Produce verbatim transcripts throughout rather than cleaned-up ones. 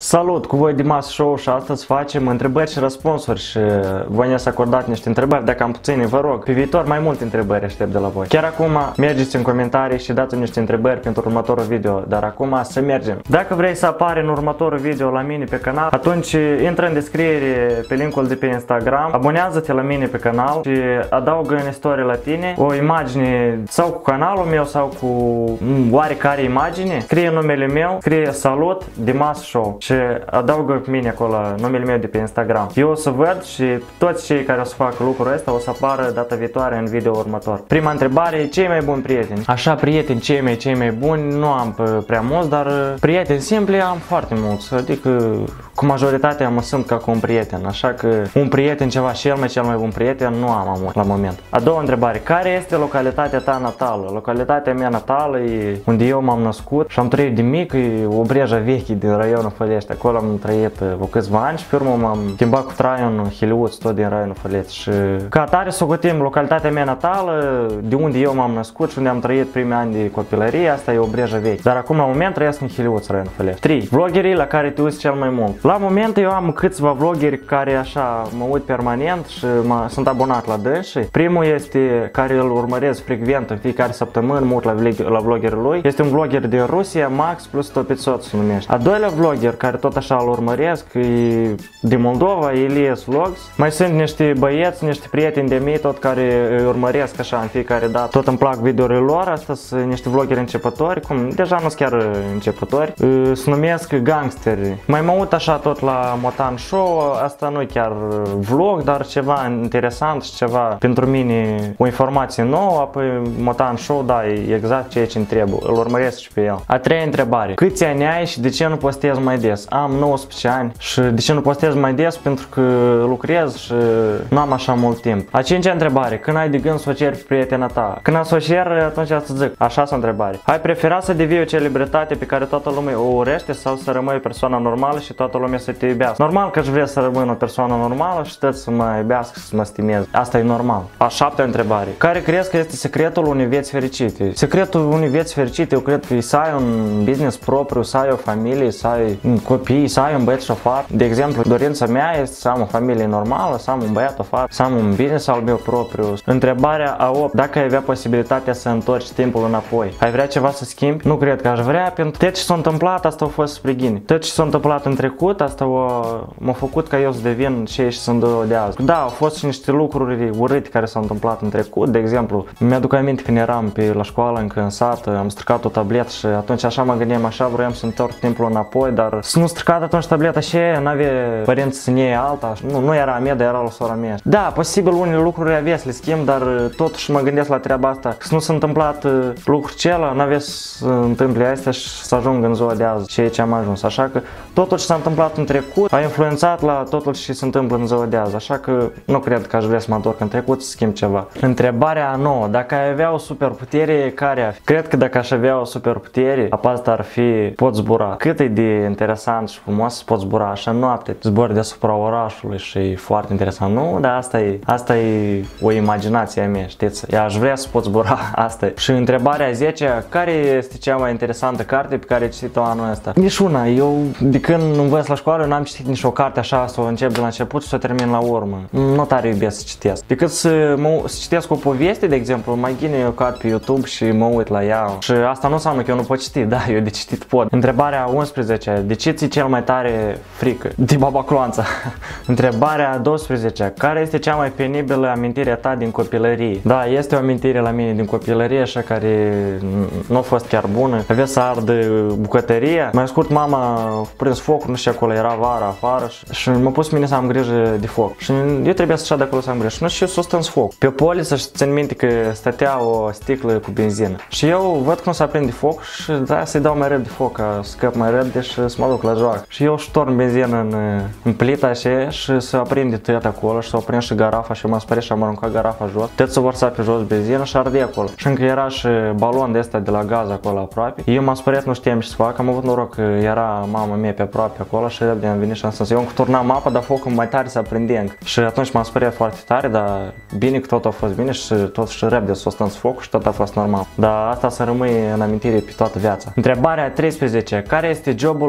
Salut, cu voi Dimas Show și astăzi facem întrebări și răspunsuri și voi ne-ați acordat niște întrebări, dacă am puține, vă rog, pe viitor mai multe întrebări aștept de la voi. Chiar acum mergeți în comentarii și dați niște întrebări pentru următorul video, dar acum să mergem. Dacă vrei să apari în următorul video la mine pe canal, atunci intră în descriere pe linkul de pe Instagram, abonează-te la mine pe canal și adaugă în istorie la tine o imagine sau cu canalul meu sau cu oarecare imagine, scrie numele meu, scrie salut, Dimas Show. Și adaugă pe mine acolo numele meu de pe Instagram. Eu o să văd și toți cei care o să facă lucrul ăsta o să apară data viitoare în video următor. Prima întrebare, cei mai buni prieteni? Așa, prieteni cei mai cei mai buni nu am prea mulți, dar prieteni simpli am foarte mulți. Adică cu majoritatea mă sunt ca cu un prieten. Așa că un prieten ceva, cel mai cel mai bun prieten nu am amor la moment. A doua întrebare, care este localitatea ta natală? Localitatea mea natală e unde eu m-am născut și am trăit de mic, e Obreja Veche din raionul Fălești. Acolo am trăit vreo câțiva ani și pe urmă m-am schimbat cu traiul în Hiliuț, tot din raionul Fălești. Și ca atare să socotim localitatea mea natală, de unde eu m-am născut și unde am trăit primii ani de copilărie, asta e Obreja Veche. Dar acum la moment trăiesc în Hiliuț, raionul Fălești. trei. Vloggerii la care te uiți cel mai mult. La moment eu am câțiva vloggeri care așa mă uit permanent și mă, sunt abonat la dânsii. Primul este care îl urmăresc frecvent în fiecare săptămână, mă uit la, la vloggerul lui. Este un vlogger din Rusia, Max plus sto pițot se numește. A doilea vlogger care tot așa îl urmăresc e din Moldova, Elias Vlogs. Mai sunt niște băieți, niște prieteni de mei tot care îi urmăresc așa în fiecare dată. Tot îmi plac videourile lor, astea sunt niște vloggeri începători, cum deja nu sunt chiar începători. Se numesc gangsteri. Mai mă uit așa tot la Motan Show, asta nu e chiar vlog, dar ceva interesant și ceva pentru mine, o informație nouă, apoi Motan Show, da, e exact ceea ce îmi trebuie, îl urmăresc și pe el. A treia întrebare, câți ani ai și de ce nu postezi mai des? Am nouăsprezece ani și de ce nu postez mai des? Pentru că lucrez și nu am așa mult timp. A cincea întrebare, când ai de gând să o ceri pe prietena ta? Când o să o cer, atunci să zic, așa să întrebare. Ai prefera să devii o celebritate pe care toată lumea o urește sau să rămâi o persoană normală și toată lumea să te iubească? Normal că aș vrea să rămân o persoană normală și toți să mă iubească și să mă stimeze. Asta e normal. A șaptea întrebare, care crezi că este secretul unei vieți fericite? Secretul unei vieți fericite, eu cred că e să ai un business propriu, să ai o familie, să ai copii, să ai un băiat și o fată. De exemplu, dorința mea este să am o familie normală, să am un băiat, o fată, să am un business al meu propriu. Întrebarea a opt, dacă ai avea posibilitatea să întorci timpul înapoi, ai vrea ceva să schimbi? Nu cred că aș vrea, pentru că tot ce s-a întâmplat, asta a fost spre ghine. Tot ce s-a întâmplat în trecut, asta m-a făcut ca eu să devin ce și sunt de azi. Da, au fost și niște lucruri urâte care s-au întâmplat în trecut. De exemplu, mi-aduc aminte când eram pe la școală încă în sat, am stricat o tabletă și atunci așa mă gândeam, așa vroiam să întorc timpul înapoi, dar să nu stricat atunci tableta și n-avea părinți să ne iei alta. Nu, nu era a mea, dar era la sora mea. Da, posibil unele lucruri avea să le schimb, dar totuși mă gândesc la treaba asta. Că să nu s-a întâmplat lucrul acela, n-avea să întâmple astea și să ajung în ziua de azi, ceea ce am ajuns. Așa că totul ce s-a întâmplat în trecut a influențat la totul ce se întâmplă în ziua de azi. Așa că nu cred că aș vrea să mă întorc în trecut să schimb ceva. Întrebarea nouă, dacă ai avea o superputere, care ar fi? Cred că dacă aș avea o superputere, asta ar fi pot zbura. Cât e de interesant și frumos să pot zbura așa noapte, zbori deasupra orașului și e foarte interesant. Nu, dar asta e, asta e o imaginație a mea, știți? Eu aș vrea să pot zbura, asta e. Și întrebarea zece, care este cea mai interesantă carte pe care ai citit-o anul ăsta? Nici una, eu de când învăț la școală n-am citit nici o carte așa, să o încep de la început și să o termin la urmă. Nu tare iubesc să citesc. Decât să, mă, să citesc o poveste, de exemplu, mai ghine eu cad pe YouTube și mă uit la ea. Și asta nu înseamnă că eu nu pot citi, da, eu de citit pot. Întrebarea unsprezece, de ce ți cel mai tare frică? De Baba Cloanța. Întrebarea douăsprezece, care este cea mai penibilă amintire a ta din copilărie? Da, este o amintire la mine din copilărie, așa care nu a fost chiar bună. Avea să ardă bucătăria. Mai scurt, mama a prins foc, nu știu, acolo era vara afară și, și m-a pus mine să am grijă de foc. Și eu trebuia să știu de acolo să am grijă. Și nu știu, s-o stâns foc. Pe poliță și țin minte că stătea o sticlă cu benzină. Și eu văd cum se aprinde foc și da, să-i dau mai repede foc, ca să scăp mai repede și să mă duc la joacă. Și eu ștorn benzină în, în plita așa și se aprinde tot acolo și s-a aprins și garafa și m-am speriat și am aruncat garafa jos. Tot s-a vărsat pe jos benzină și arde acolo. Și încă era și balon de ăsta de la gaz acolo aproape. Eu m-am speriat, nu știam ce să fac, am avut noroc că era mama mea pe aproape acolo și repede am venit și am sens. Eu încă turnam apa, dar focul mai tare se aprinde încă. Și atunci m-am speriat foarte tare, dar bine că tot a fost bine și tot și repede s-a stâns focul și tot a fost normal. Dar asta să rămâne în amintire pe toată viața. Întrebarea treisprezece. Care este jobul visurilor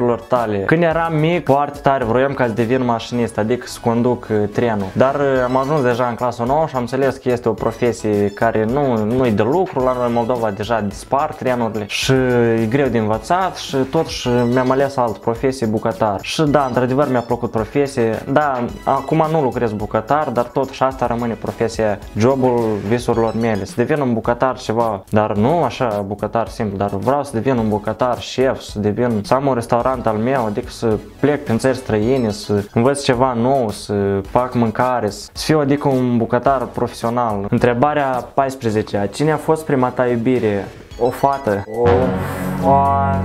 visurilor tale? Când eram mic, foarte tare vroiam ca să devin mașinist, adică să conduc trenul. Dar am ajuns deja în clasa nouă și am înțeles că este o profesie care nu, nu e de lucru. La noi în Moldova deja dispar trenurile și e greu de învățat și totuși mi-am ales altă profesie, bucătar. Și da, într-adevăr mi-a plăcut profesie. Da, acum nu lucrez bucătar, dar totuși asta rămâne profesia, jobul visurilor mele. Să devin un bucătar ceva, dar nu așa bucătar simplu, dar vreau să devin un bucătar șef, să devin, să am un restaurant al meu, adică să plec prin țări străine, să învăț ceva nou, să fac mâncare, să fiu adică un bucătar profesional. Întrebarea paisprezece. Cine a fost prima ta iubire? O fată. O fată.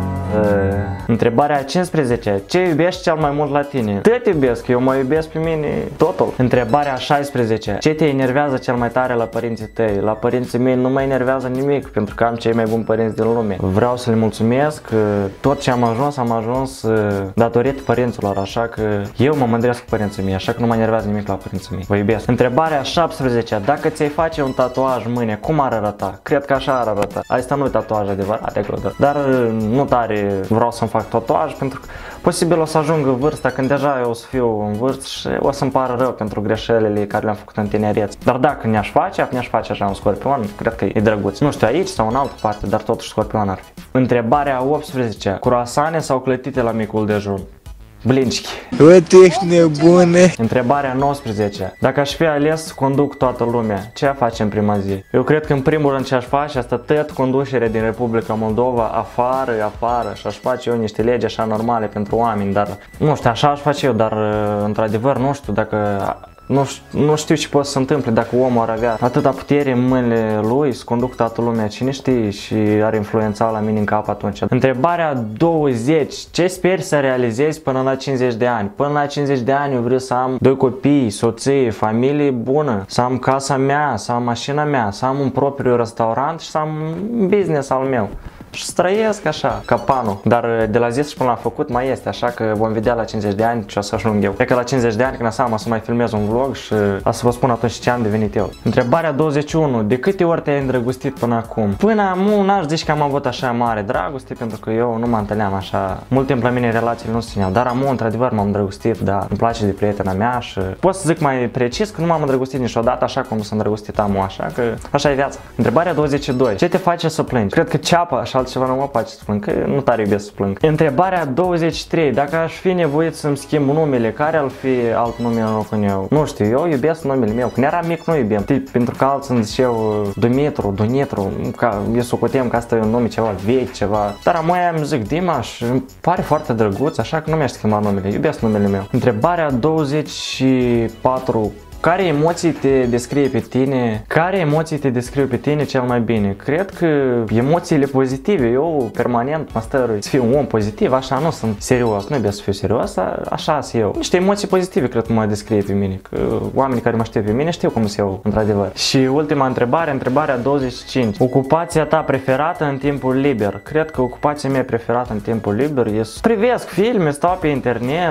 Întrebarea cincisprezece. Ce iubești cel mai mult la tine? Te iubesc, eu mă iubesc pe mine totul. Întrebarea șaisprezece. Ce te enervează cel mai tare la părinții tăi? La părinții mei nu mă enervează nimic, pentru că am cei mai buni părinți din lume. Vreau să le mulțumesc. Tot ce am ajuns, am ajuns datorită părinților, așa că eu mă mândresc cu părinții mei, așa că nu mă enervează nimic la părinții mei. Vă iubesc. Întrebarea șaptesprezece. Dacă ți-ai face un tatuaj mâine, cum ar arăta? Cred că așa ar arăta. Asta nu e tatuaj adevărat, dar nu tare vreau să-mi fac tatuaj, pentru că posibil o să ajungă vârsta când deja eu o să fiu în vârstă și o să-mi pară rău pentru greșelile care le-am făcut în tinerețe. Dar dacă ne-aș face, ne-aș face așa un scorpion, cred că e drăguț. Nu știu aici sau în altă parte, dar totuși scorpion ar fi. Întrebarea optsprezece. Croasane sau clătite la micul dejun? Blinchki. Bă, ești nebune. Întrebarea nouăsprezece. Dacă aș fi ales să conduc toată lumea, ce a face în prima zi? Eu cred că în primul rând ce aș face, asta tot conducerea din Republica Moldova afară, afară și aș face eu niște legi așa normale pentru oameni, dar nu știu, așa aș face eu, dar într-adevăr nu știu dacă Nu știu, nu știu ce poate să se întâmple dacă omul ar avea atâta putere în mâinile lui să conduc toată lumea, cine știe, și ar influența la mine în cap atunci. Întrebarea douăzeci. Ce speri să realizezi până la cincizeci de ani? Până la cincizeci de ani eu vreau să am doi copii, soție, familie bună, să am casa mea, să am mașina mea, să am un propriu restaurant și să am un business al meu. Și să trăiesc așa, ca panul. Dar de la zis și până la făcut mai este, așa că vom vedea la cincizeci de ani ce o să ajung eu. Cred că la cincizeci de ani, când am să mai filmez un vlog și o să vă spun atunci ce am devenit eu. Întrebarea douăzeci și unu. De câte ori te-ai îndrăgostit până acum? Până acum n-aș zice că am avut așa mare dragoste, pentru că eu nu mă întâlneam așa. Mult timp la mine relațiile nu se țineau, dar acum într-adevăr m-am îndrăgostit, da, îmi place de prietena mea și pot să zic mai precis că nu m-am îndrăgostit niciodată așa cum s-a îndrăgostit amul, așa că așa e viața. Întrebarea douăzeci și doi. Ce te face să plângi? Cred că ceapa și altceva nu mă face să plâng, că nu tare iubesc să plâng. Întrebarea douăzeci și trei. Dacă aș fi nevoit să-mi schimb numele, care ar fi alt nume în locul meu? Nu știu, eu iubesc numele meu. Când eram mic nu iubeam, pentru că alții îmi ziceau Dumitru, Dunitru, ca eu socoteam că asta e un nume ceva vechi, ceva. Dar acum îmi zic Dima și îmi pare foarte drăguț, așa că nu mi-aș schimba numele, iubesc numele meu. Întrebarea douăzeci și patru. Care emoții te descrie pe tine? Care emoții te descriu pe tine cel mai bine? Cred că emoțiile pozitive. Eu permanent mă stărui să fiu un om pozitiv, așa nu sunt serios, nu iubesc să fiu serios, așa sunt eu. Niște emoții pozitive cred că mă descrie pe mine, că oamenii care mă știu pe mine știu cum sunt eu, într-adevăr. Și ultima întrebare, întrebarea douăzeci și cinci. Ocupația ta preferată în timpul liber? Cred că ocupația mea preferată în timpul liber e să privesc filme, stau pe internet,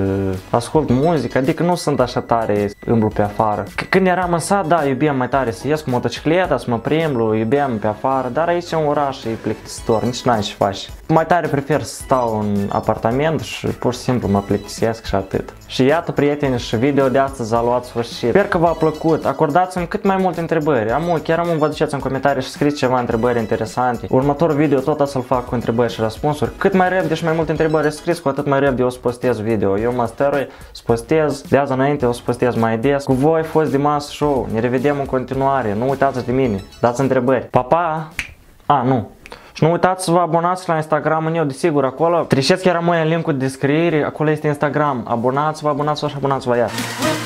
ascult muzică, adică nu sunt așa tare îmblu pe afară. Când eram în sat, da, iubeam mai tare să ies cu motocicleta, să mă primblu, iubeam pe afară, dar aici în oraș e plictisitor, nici n-ai ce faci. Mai tare prefer să stau în apartament și pur și simplu mă plictisesc și atât. Și iată, prieteni, și video de astăzi a luat sfârșit. Sper că v-a plăcut. Acordați-mi cât mai multe întrebări. Amu, chiar amu vă duceți în comentarii și scrieți ceva întrebări interesante. Următorul video tot o să-l fac cu întrebări și răspunsuri. Cât mai repede și mai multe întrebări scrieți, cu atât mai repede o să postez video. Eu mă stărui să postez, de azi înainte o să postez mai des. Cu voi a fost Dimas Show. Ne revedem în continuare. Nu uitați de mine. Dați întrebări. Pa, pa! A, nu. Și nu uitați să vă abonați la Instagram-ul meu, desigur, acolo. Treceți chiar rămâne în linkul de descriere, acolo este Instagram. Abonați-vă, abonați-vă și abonați-vă iar.